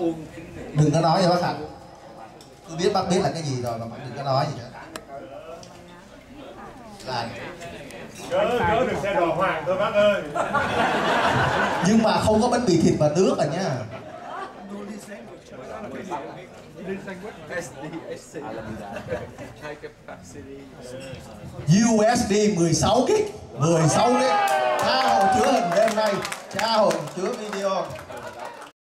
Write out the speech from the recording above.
Đừng có nói với bác Hạnh. Tôi biết bác biết là cái gì rồi mà bác đừng có nói gì nữa. Là Chớ được xe đò hoàng thôi bác ơi. nhưng mà không có bánh mì thịt và nước à nha. USD 16 kg 16 kg. Cha Hồng chứa hình đêm nay. Cha Hồng chứa video.